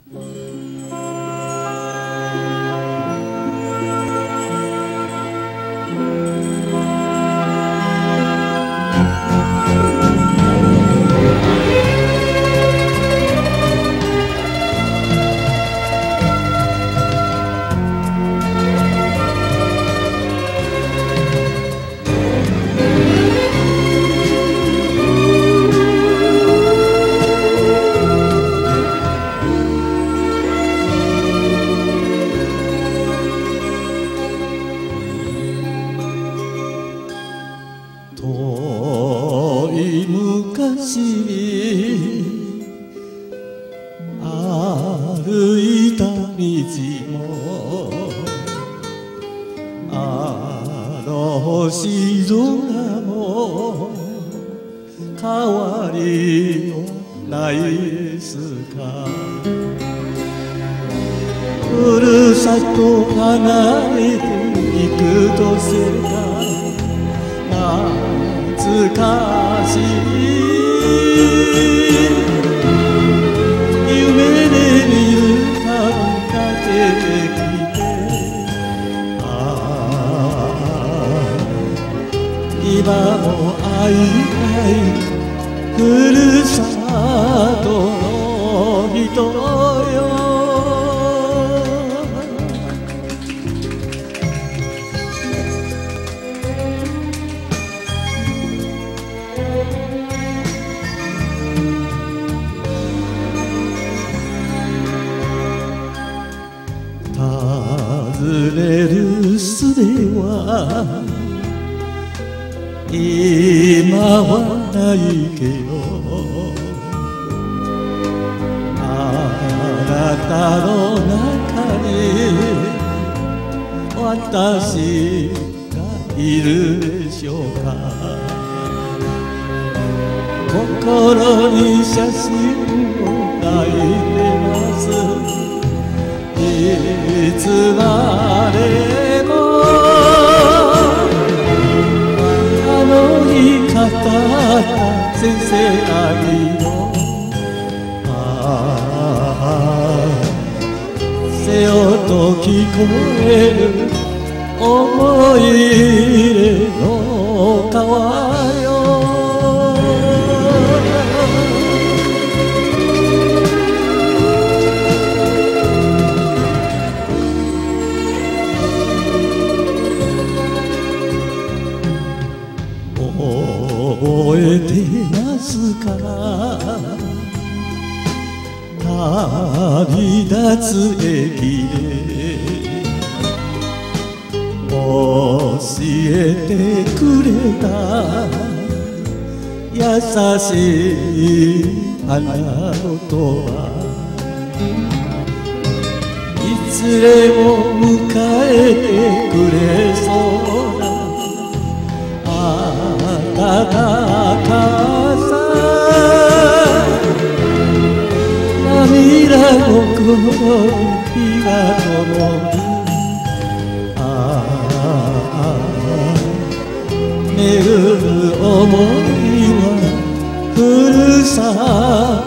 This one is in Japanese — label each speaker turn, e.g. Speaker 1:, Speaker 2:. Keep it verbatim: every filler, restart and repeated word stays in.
Speaker 1: 遠い昔に歩いた道もあの星空も変わりはないですか。ふるさと離れていくとすれば懐かしい夢で見るたびが出てきて、ああ今も会いたいふるさとの人よ。尋ねるすでは今はないけど、あなたの中に私がいるでしょうか。心に写真を抱いてます。いつまでもあの日語った先生愛のせよと聞こえる思い出の川よ。覚えてますか、旅立つ駅で教えてくれた優しい花の音はいつでも迎えてくれそうな暖かさ、涙の声火が灯る、ああ巡る想いはふるさ